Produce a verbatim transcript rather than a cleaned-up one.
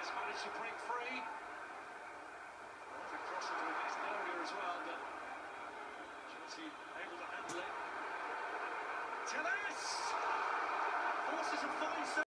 He's managed to break free. Well, a cross into a decent area as well, but Chelsea able to handle it. Tellez! Forces a fine.